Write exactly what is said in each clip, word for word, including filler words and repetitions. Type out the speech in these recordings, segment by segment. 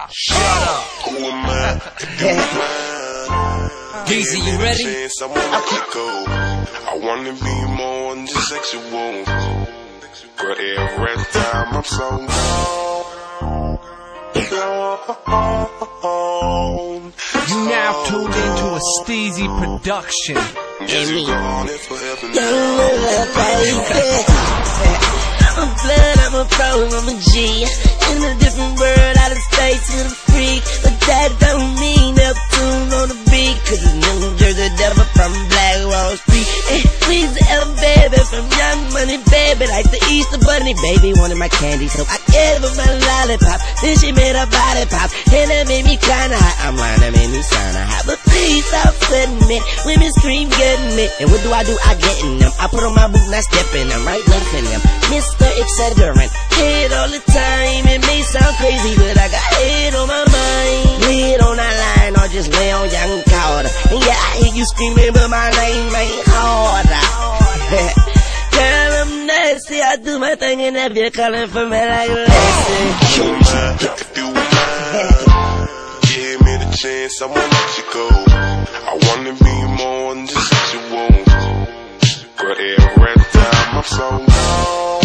Shut up. Who am I? Geezy, you ready? I wanna be more than just sexual. But every time I'm so gone. You now tuned into a Steezy production. Yes, you gone it forever now. I'm a blood, I'm a pro, I'm a G. In a different world, out of space with a freak. But that don't mean Neptune on the beat. Cause it's New Jersey devil from Black Wall Street. And please L baby from Young Money baby. Like the Easter Bunny baby wanted my candy, so I gave her my lollipop. Then she made her body pop. And that made me kinda hot. I'm lying, that made me kinda hot. But please stop sweating me. Women scream getting me. And what do I do? I get in them. I put on my boot and I step in them. Right left in them. Mister Excedrin. Head all the time. It may sound crazy, but I got head on my mind. Head on that line or just lay on young Carter. And yeah, I hear you screaming, but my name ain't harder. Girl, I'm nasty. I do my thing and if you're calling for me like Lassie. If you mind, give me the chance, I won't let you go. I wanna be more than just sexual. But every time I'm so gone.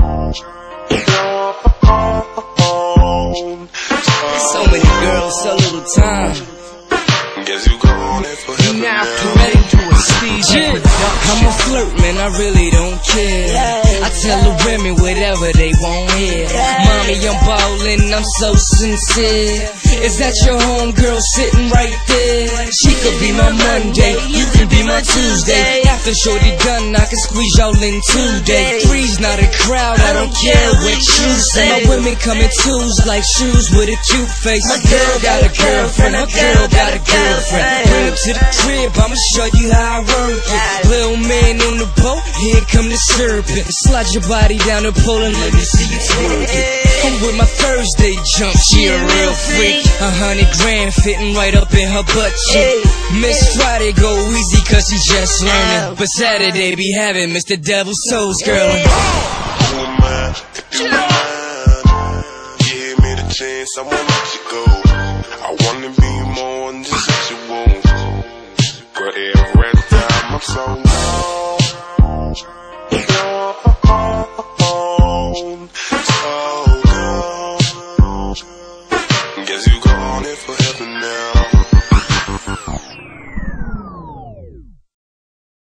So many girls, so little time. Guess you gone it forever You now now. tuned into a Steezy production. I'm a flirt, man, I really don't care. I tell the women whatever they want here. Mommy, I'm ballin', I'm so sincere. Is that your homegirl sitting right there? She could be my Monday, you can be my Tuesday. After shorty done, I can squeeze y'all in two day. Three's not a crowd, I don't care what you say. My women come in twos like shoes with a cute face. My girl got a girlfriend, my girl got a girlfriend. Bring her to the crib, I'ma show you how I work it. Little man on the boat, here come the serpent. Slide your body down the pole and let me see you twerk it. I'm with my Thursday jump, she a real freak. A hundred grand fitting right up in her butt cheek. Miss Friday go easy cause she just learning. But Saturday be having Mister Devil's Souls, girl. Who am I? If you mind, give me the chance, I won't let you go. I wanna be more than just sexual. But every time I'm so